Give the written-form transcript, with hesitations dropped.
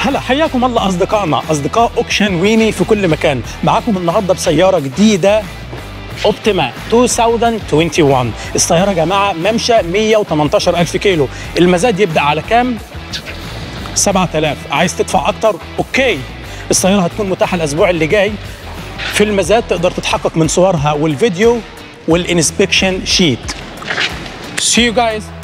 هلا حياكم الله اصدقائنا، اصدقاء اوكشن ويني في كل مكان. معاكم النهارده بسياره جديده اوبتيما 2021. السياره يا جماعه ممشى 118,000 كيلو. المزاد يبدا على كام؟ 7000. عايز تدفع اكتر؟ اوكي. السياره هتكون متاحه الاسبوع اللي جاي في المزاد، تقدر تتحقق من صورها والفيديو والانسبكشن شيت. See you guys.